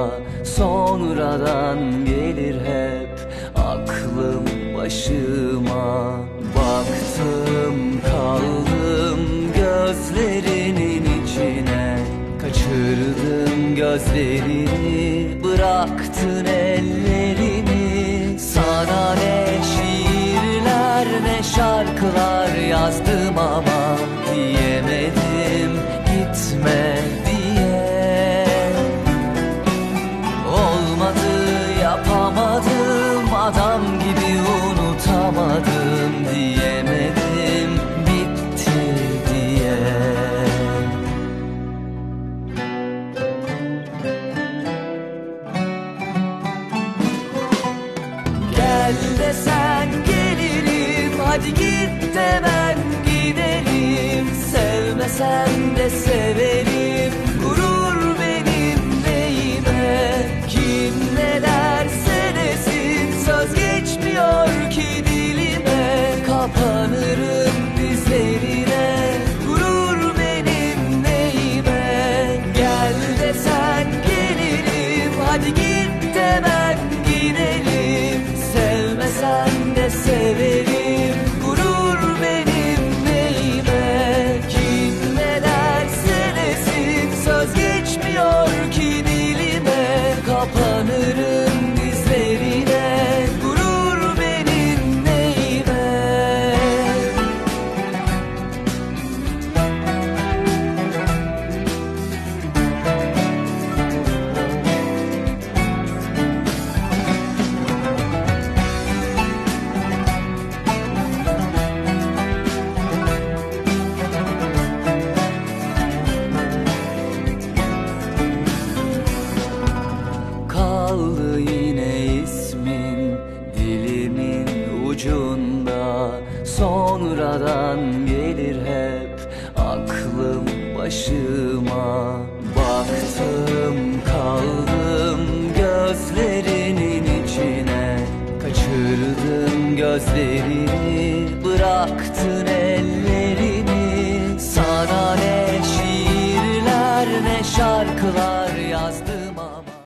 sonradan gelir hep aklım başıma. Baktım kaldım gözlerinin içine, kaçırdım gözlerini, bıraktın ellerini. Sana ne şiirler ne şarkılar yazdım ama diyemedim gitme diye. Olmadı, yapamadım, adam gibi unutamadım diyemedim bitti diye. Gel desen gelirim, hadi git de ben gidelim. Sevmesen de severim, gurur benim neyime. Kim ne derse desin, söz geçmiyor ki dilime. Kapanırım dizlerine, gurur benim neyime. Gel desen gelirim, hadi git de ben gidelim. Sevmesen de severim, gurur benim neyime. Kim ne derse desin, söz geçmiyor ki dilime. Kapanırım dizlerine, gurur benim neyime. Kaldı yine ismin dilimin ucunda, sonradan gelir hep aklım başıma. Baktım kaldım gözlerinin içine, kaçırdım gözlerini, bıraktım